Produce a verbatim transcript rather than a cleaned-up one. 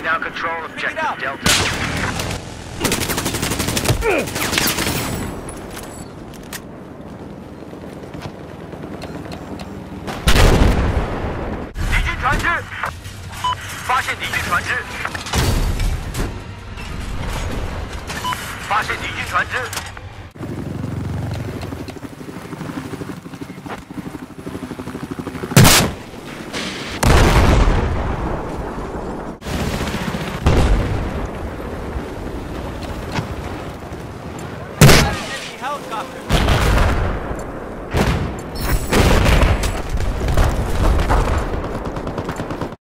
now control objective Delta. 敌军船只，发现敌军船只，发现敌军船只。